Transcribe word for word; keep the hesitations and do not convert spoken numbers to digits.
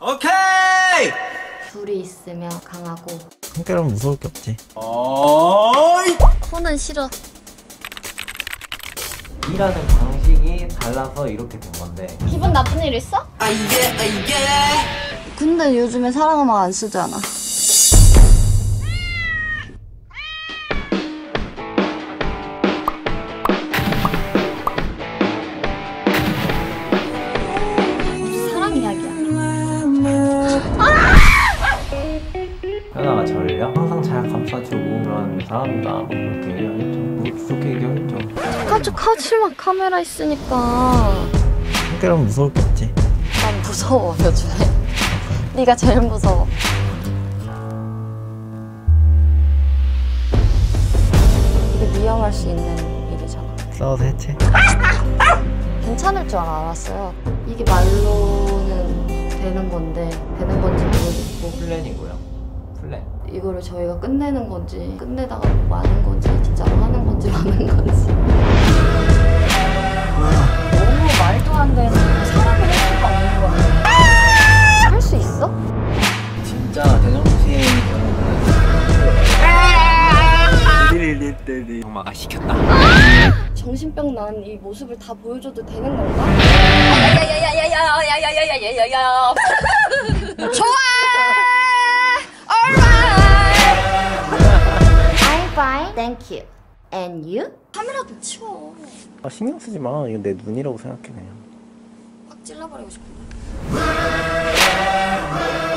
오케이! 둘이 있으면 강하고 한결은 무서울 게 없지. 어이! 손은 싫어. 일하는 방식이 달라서 이렇게 된 건데. 기분 나쁜 일 있어? 아 이게 아 이게 근데 요즘에 사랑음악 안 쓰잖아. 사랑 이야기야. 현아가 저를요 항상 잘 감싸주고 그런 사람이다 뭐 그렇게 얘기하겠죠. 뭐 좋게 얘기하겠죠. 깜짝하지 마. 카메라 있으니까. 한결은 무서울 게 없지. 난 무서워 요즘에. 네가 제일 무서워. 이게 위험할 수 있는 일이잖아. 싸워서 해체. 괜찮을 줄 알았어요. 이게 말로는 되는 건데 되는 건지 모르겠고 플랜이고요. 플랜. 이거를 저희가 끝내는 건지 끝내다가 뭐 마는 건지 진짜로 하는 건지 마는 건지 너무 말도 안 되는 사람이 할 수가 없는 거 같아요. 할 수 있어? 진짜 제정신이 띠리리띠리. 엄마가 시켰다. 정신병 난 이 모습을 다 보여줘도 되는 건가? 야야야야야야야야야야야야야야야 좋아! Alright! I'm fine, thank you. And you? 카메라도 치워. 아, 신경 쓰지 마. 이거 내 눈이라고 생각해 그냥. 확 찔러버리고 싶은데.